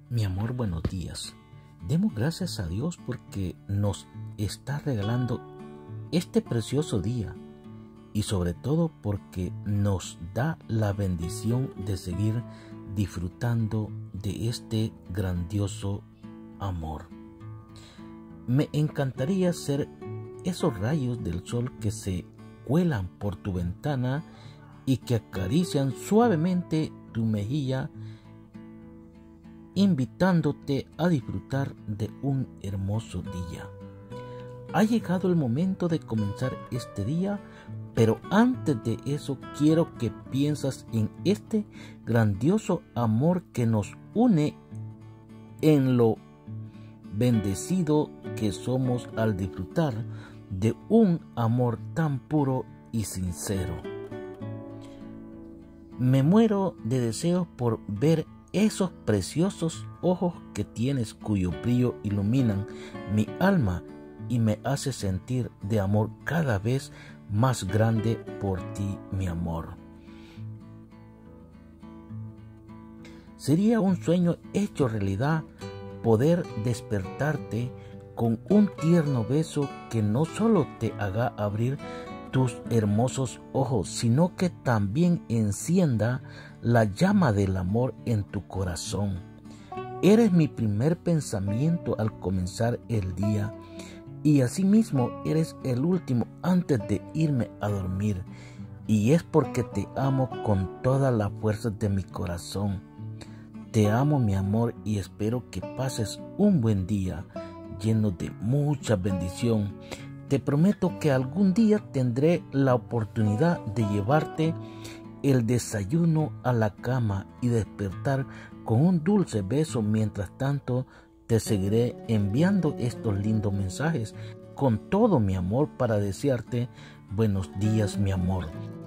Mi amor, buenos días. Demos gracias a Dios porque nos está regalando este precioso día y sobre todo porque nos da la bendición de seguir disfrutando de este grandioso amor. Me encantaría ser esos rayos del sol que se cuelan por tu ventana y que acarician suavemente tu mejilla, invitándote a disfrutar de un hermoso día. Ha llegado el momento de comenzar este día, pero antes de eso quiero que pienses en este grandioso amor que nos une, en lo bendecido que somos al disfrutar de un amor tan puro y sincero. Me muero de deseos por ver esos preciosos ojos que tienes, cuyo brillo iluminan mi alma y me hace sentir de amor cada vez más grande por ti, mi amor. Sería un sueño hecho realidad poder despertarte con un tierno beso que no solo te haga abrir tus hermosos ojos, sino que también encienda la llama del amor en tu corazón. Eres mi primer pensamiento al comenzar el día y asimismo eres el último antes de irme a dormir, y es porque te amo con toda la fuerza de mi corazón. Te amo, mi amor, y espero que pases un buen día lleno de mucha bendición. Te prometo que algún día tendré la oportunidad de llevarte el desayuno a la cama y despertar con un dulce beso. Mientras tanto, te seguiré enviando estos lindos mensajes con todo mi amor para desearte buenos días, mi amor.